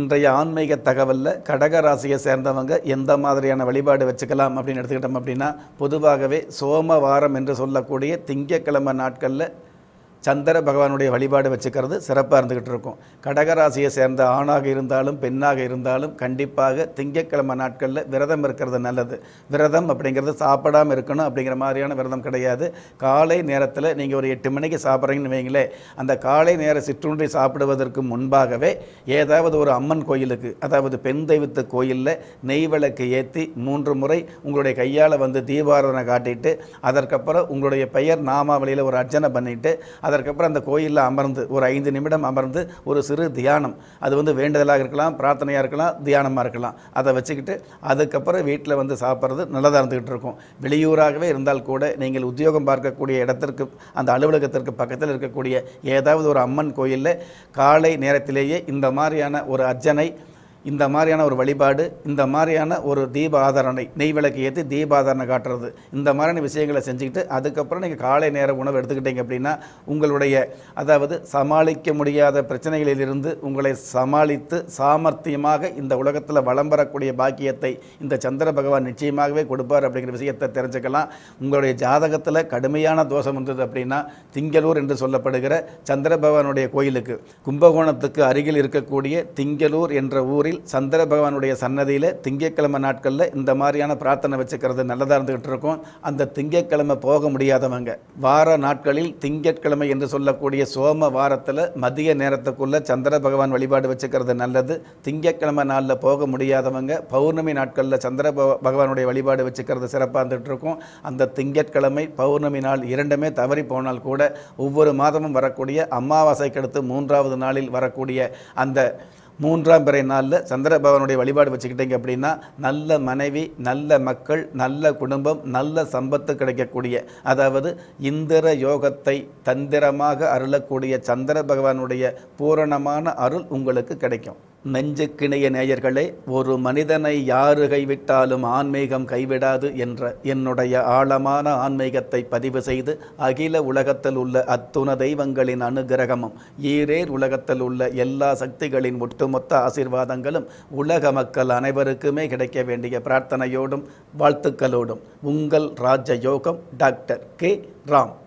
இன்றைய ஆன்மீக தகவலில் கடக ராசியை சேர்ந்தவங்க எந்த மாதிரியான வழிபாடு வச்சுக்கலாம் அப்படின்னு எடுத்துக்கிட்டோம் அப்படின்னா, பொதுவாகவே சோமவாரம் என்று சொல்லக்கூடிய திங்கட்கிழமை நாட்களில் சந்திர பகவானுடைய வழிபாடு வச்சுக்கிறது சிறப்பாக இருந்துக்கிட்டு இருக்கும். கடகராசியை சேர்ந்த ஆணாக இருந்தாலும் பெண்ணாக இருந்தாலும் கண்டிப்பாக திங்கட்கிழமை நாட்களில் விரதம் இருக்கிறது நல்லது. விரதம் அப்படிங்கிறது சாப்பிடாமல் இருக்கணும் அப்படிங்கிற மாதிரியான விரதம் கிடையாது. காலை நேரத்தில் நீங்கள் ஒரு 8 மணிக்கு சாப்பிட்றீங்கன்னு வைங்களே, அந்த காலை நேர சிற்றுண்டி சாப்பிடுவதற்கு முன்பாகவே ஏதாவது ஒரு அம்மன் கோயிலுக்கு, அதாவது பெண் தெய்வத்து கோயிலில் நெய் விளக்கு ஏற்றி 3 முறை உங்களுடைய கையால் தீபாராதனை காட்டிட்டு, அதற்கப்புறம் உங்களுடைய பெயர் நாமாவளியில் ஒரு அர்ச்சனை பண்ணிவிட்டு, அதற்கப்புறம் அந்த கோயிலில் அமர்ந்து ஒரு 5 நிமிடம் அமர்ந்து ஒரு சிறு தியானம், அது வேண்டுதலாக இருக்கலாம், பிரார்த்தனையாக இருக்கலாம், தியானமாக இருக்கலாம், அதை வச்சுக்கிட்டு அதுக்கப்புறம் வீட்டில் சாப்பிட்றது நல்லதாக இருந்துக்கிட்டு இருக்கும். வெளியூராகவே இருந்தால் கூட நீங்கள் உத்தியோகம் பார்க்கக்கூடிய இடத்திற்கு, அந்த அலுவலகத்திற்கு பக்கத்தில் இருக்கக்கூடிய ஏதாவது ஒரு அம்மன் கோயிலில் காலை நேரத்திலேயே இந்த மாதிரியான ஒரு அர்ச்சனை, இந்த மாதிரியான ஒரு வழிபாடு, இந்த மாதிரியான ஒரு தீப ஆதரணை, நெய் விளக்கு ஏற்றி தீபாதரணை காட்டுறது, இந்த மாதிரியான விஷயங்களை செஞ்சுக்கிட்டு அதுக்கப்புறம் நீங்கள் காலை நேர உணவு எடுத்துக்கிட்டீங்க அப்படின்னா, உங்களுடைய அதாவது சமாளிக்க முடியாத பிரச்சனைகளிலிருந்து உங்களை சமாளித்து சாமர்த்தியமாக இந்த உலகத்தில் வலம் வரக்கூடிய பாக்கியத்தை இந்த சந்திர பகவான் நிச்சயமாகவே கொடுப்பார் அப்படிங்கிற விஷயத்தை தெரிஞ்சுக்கலாம். உங்களுடைய ஜாதகத்தில் கடுமையான தோஷம் வந்தது அப்படின்னா, திங்களூர் என்று சொல்லப்படுகிற சந்திர பகவானுடைய கோயிலுக்கு, கும்பகோணத்துக்கு அருகில் இருக்கக்கூடிய திங்களூர் என்ற ஊரில் சந்திர பகவானுடைய சன்னதியில் திங்கட்கிழமை நாட்களில் இந்த மாதிரியான பிரார்த்தனை வச்சுக்கிறது நல்லதாக இருந்துகிட்டு இருக்கும். அந்த திங்கட்கிழமை போக முடியாதவங்க வார நாட்களில் திங்கட்கிழமை என்று சொல்லக்கூடிய சோம வாரத்தில் மதிய நேரத்துக்குள்ள சந்திர பகவான் வழிபாடு வச்சுக்கிறது நல்லது. திங்கட்கிழமை நாளில் போக முடியாதவங்க பௌர்ணமி நாட்களில் சந்திர பகவானுடைய வழிபாடு வச்சுக்கிறது சிறப்பாக இருந்துகிட்டு இருக்கும். அந்த திங்கட்கிழமை பௌர்ணமி நாள் இரண்டுமே தவறி போனால் கூட ஒவ்வொரு மாதமும் வரக்கூடிய அமாவாசைக்கு அடுத்து 3வது நாளில் வரக்கூடிய அந்த 3ஆம் பிறை நாளில் சந்திர பகவானுடைய வழிபாடு வச்சுக்கிட்டீங்க அப்படின்னா, நல்ல மனைவி, நல்ல மக்கள், நல்ல குடும்பம், நல்ல சம்பத்து கிடைக்கக்கூடிய, அதாவது இந்திர யோகத்தை தந்திரமாக அருளக்கூடிய சந்திர பகவானுடைய பூரணமான அருள் உங்களுக்கு கிடைக்கும். நெஞ்சுக்கிணைய நேயர்களே, ஒரு மனிதனை யாரு கைவிட்டாலும் ஆன்மீகம் கைவிடாது என்ற என்னுடைய ஆழமான ஆன்மீகத்தை பதிவு செய்து, அகில உலகத்தில் உள்ள அத்துண தெய்வங்களின் அனுகிரகமும் ஈரேர் உலகத்தில் உள்ள எல்லா சக்திகளின் ஒட்டுமொத்த ஆசீர்வாதங்களும் உலக மக்கள் அனைவருக்குமே கிடைக்க வேண்டிய பிரார்த்தனையோடும் வாழ்த்துக்களோடும் உங்கள் ராஜயோகம் டாக்டர் கே. ராம்.